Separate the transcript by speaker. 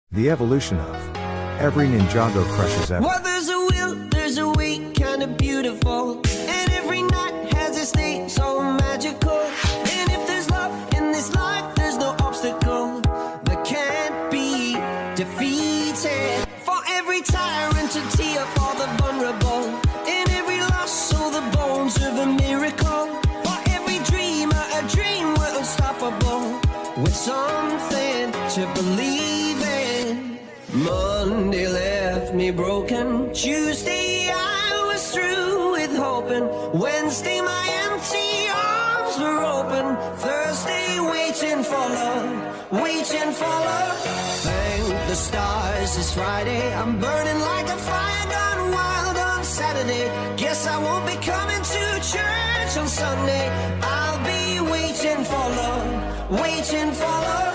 Speaker 1: The evolution of every Ninjago crushes ever.
Speaker 2: Well, there's a will, there's a way, kinda beautiful. And every night has its day, so magical. And if there's love in this life, there's no obstacle that can't be defeated. For every tyrant to tear for the vulnerable. In every loss, so the bones of a miracle. For every dreamer, a dream we're unstoppable. With something to believe in. Monday left me broken. Tuesday I was through with hoping. Wednesday my empty arms were open. Thursday waiting for love, waiting for love. Thank the stars it's Friday. I'm burning like a fire gone wild on Saturday. Guess I won't be coming to church on Sunday. I'll be waiting for love, waiting for love.